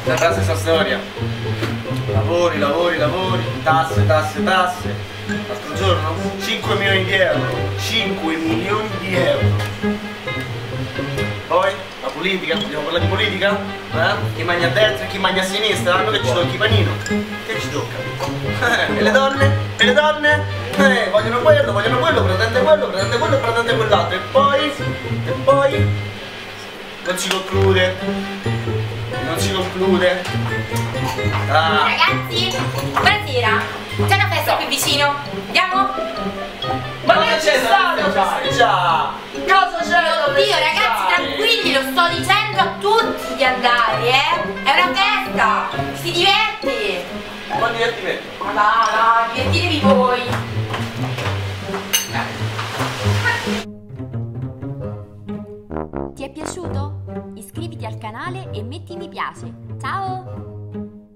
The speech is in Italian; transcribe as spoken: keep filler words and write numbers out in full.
la stessa storia. Lavori, lavori, lavori, tasse, tasse, tasse. L'altro giorno cinque milioni di euro. cinque milioni di euro. Poi la politica, vogliamo parlare di politica? Eh? Chi mangia a destra e chi mangia a sinistra, hanno che ci tocca i panino. Che ci tocca? E le donne? E le donne? Eh, vogliono quello, vogliono quello, pretende quello, pretende quello, pretende quell'altro. E poi? E poi? Non si conclude. Non si conclude. Ah. Ragazzi, buonasera. C'è una festa qui vicino. Andiamo? Ma non c'è stato da festeggiare! Cosa c'è da Oddio, ragazzi, tranquilli, lo sto dicendo a tutti di andare, eh? È una festa! Si diverte! Ma divertimento! Ma va, va, divertitevi voi! Ti è piaciuto? Iscriviti al canale e metti mi piace. Ciao!